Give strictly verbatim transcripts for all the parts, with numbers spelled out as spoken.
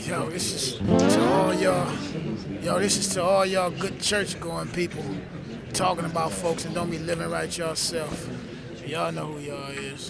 Yo, this is to all y'all. Yo, this is to all y'all good church-going people talking about folks and don't be living right yourself. Y'all know who y'all is.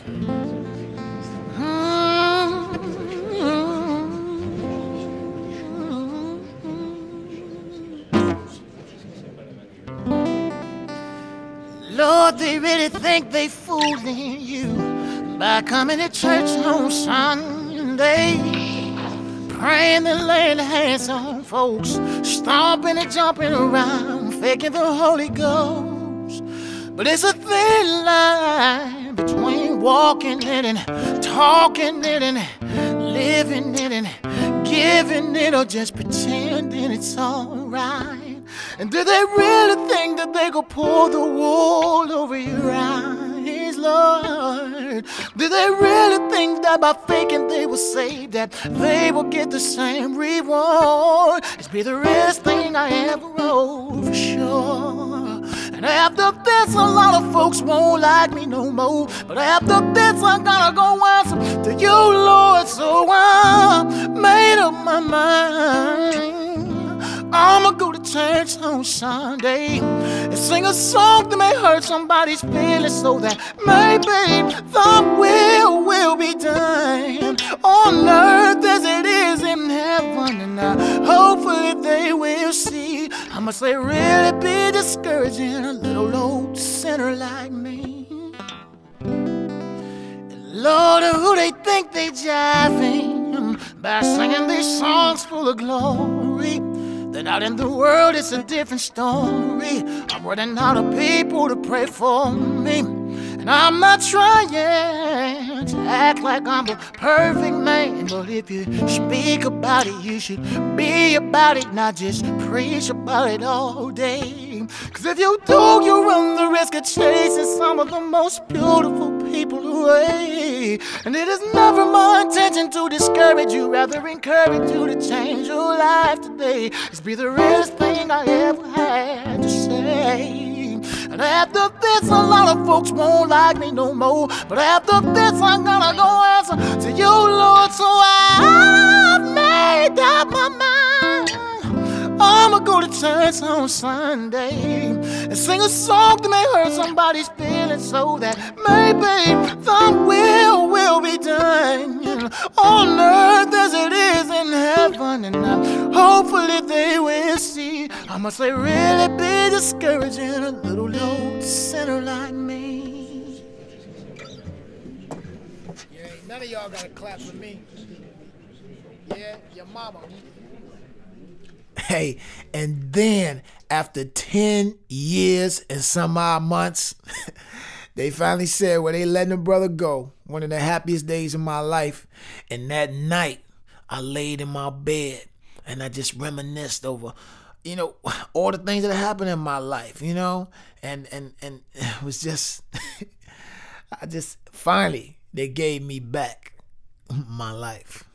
Lord, they really think they fooling you by coming to church on Sunday, praying and laying hands on folks, stomping and jumping around, faking the Holy Ghost. But it's a thin line between walking it and talking it and living it and giving it or just pretending it's alright. And do they really think that they could pull the wool over your eyes, Lord? Do they really think that by faking they will say that they will get the same reward? It's be the realest thing I ever wrote, for sure. And after this, a lot of folks won't like me no more. But after this, I gotta go answer to you, Lord. So I made up my mind. I'ma go to church on Sunday and sing a song that may hurt somebody's feelings, so that maybe the will will be done on earth as it is in heaven. And uh, hopefully they will see how much they really be discouraging a little old sinner like me. And Lord, who they think they jiving by singing these songs full of glory? Then out in the world, it's a different story. I'm running out of people to pray for me. And I'm not trying to act like I'm the perfect man. But if you speak about it, you should be about it, not just preach about it all day. Cause if you do, you run the risk of chasing some of the most beautiful people away. And it is never my intention to discourage you, rather encourage you to change your life today. It's be the realest thing I ever had to say. And after this, a lot of folks won't like me no more. But after this, I gotta go answer to you, Lord. So I've made up my mind. I'ma go to church on Sunday and sing a song that may hurt somebody's feelings, so that maybe the will will be done on earth as it is in heaven. And uh, hopefully they will see how much they really be discouraging a little old sinner like me. Yeah, none of y'all gotta clap for me. Yeah, your mama. Hey, and then after ten years and some odd months, they finally said, well, they letting the brother go. One of the happiest days of my life. And that night, I laid in my bed and I just reminisced over, you know, all the things that happened in my life, you know, and, and, and it was just, I just, finally, they gave me back my life.